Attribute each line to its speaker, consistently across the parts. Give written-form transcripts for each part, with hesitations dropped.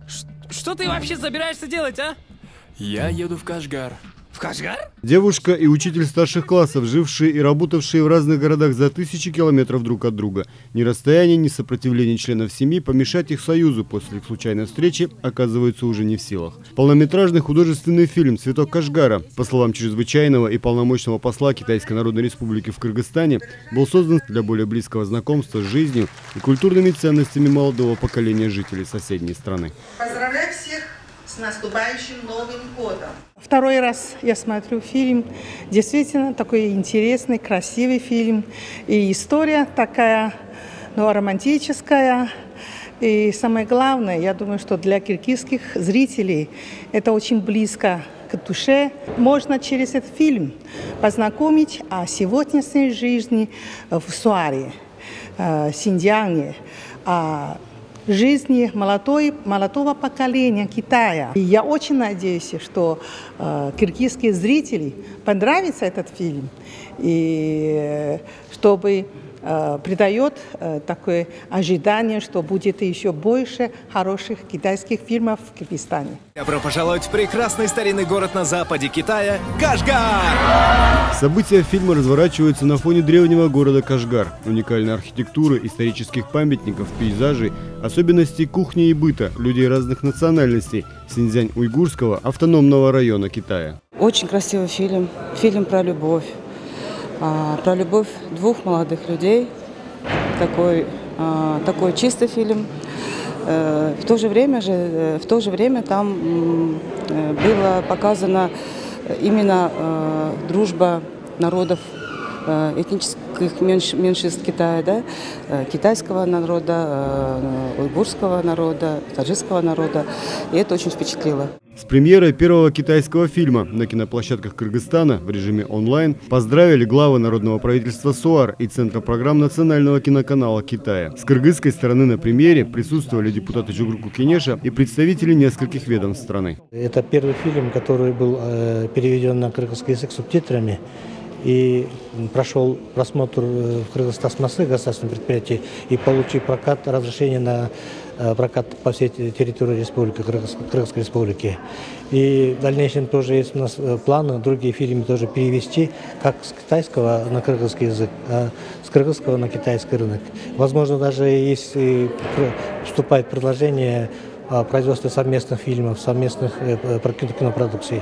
Speaker 1: Что ты вообще собираешься делать, а?
Speaker 2: Я еду в Кашгар.
Speaker 1: В Кашгар?
Speaker 3: Девушка и учитель старших классов, жившие и работавшие в разных городах за тысячи километров друг от друга. Ни расстояние, ни сопротивление членов семьи помешать их союзу после их случайной встречи оказываются уже не в силах. Полнометражный художественный фильм «Цветок Кашгара», по словам чрезвычайного и полномочного посла Китайской Народной Республики в Кыргызстане, был создан для более близкого знакомства с жизнью и культурными ценностями молодого поколения жителей соседней страны.
Speaker 4: Поздравляю всех с наступающим Новым годом!
Speaker 5: Второй раз я смотрю фильм. Действительно, такой интересный, красивый фильм. И история такая, романтическая. И самое главное, я думаю, что для киргизских зрителей это очень близко к душе. Можно через этот фильм познакомить о сегодняшней жизни в Суаре, Синьцзяне, о жизни молодого поколения Китая. И я очень надеюсь, что киргизские зрители понравится этот фильм, и чтобы придает такое ожидание, что будет еще больше хороших китайских фильмов в Киргизстане.
Speaker 6: Добро пожаловать в прекрасный старинный город на западе Китая – Кашгар!
Speaker 3: События фильма разворачиваются на фоне древнего города Кашгар, уникальной архитектуры, исторических памятников, пейзажей, особенностей кухни и быта людей разных национальностей Синьцзянь-Уйгурского автономного района Китая.
Speaker 7: Очень красивый фильм, фильм про любовь двух молодых людей, такой чистый фильм. В то же время там была показана именно дружба народов, этнических меньшинств Китая, да? Китайского народа, уйгурского народа, таджикского народа. И это очень впечатлило.
Speaker 3: С премьерой первого китайского фильма на киноплощадках Кыргызстана в режиме онлайн поздравили главы Народного правительства СУАР и Центра программ Национального киноканала Китая. С кыргызской стороны на премьере присутствовали депутаты Жугурку Кенеша и представители нескольких ведомств страны.
Speaker 8: Это первый фильм, который был переведен на кыргызский язык субтитрами и прошел просмотр в Кыргызстан-Москве государственном предприятии и получил разрешение на прокат по всей территории республики, Кыргызской республики. И в дальнейшем тоже есть у нас планы другие фильмы тоже перевести как с китайского на кыргызский язык, а с кыргызского на китайский рынок. Возможно, даже если вступает предложение о производстве совместных фильмов, совместных кинопродукций.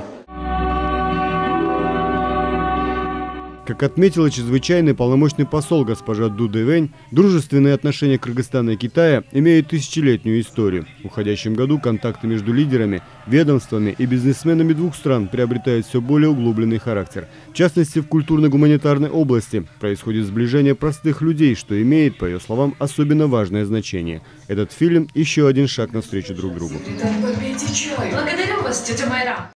Speaker 3: Как отметила чрезвычайный полномочный посол госпожа Ду Дэвэнь, дружественные отношения Кыргызстана и Китая имеют тысячелетнюю историю. В уходящем году контакты между лидерами, ведомствами и бизнесменами двух стран приобретают все более углубленный характер. В частности, в культурно-гуманитарной области происходит сближение простых людей, что имеет, по ее словам, особенно важное значение. Этот фильм – еще один шаг навстречу друг другу.
Speaker 9: Благодарю вас, тетя Майра.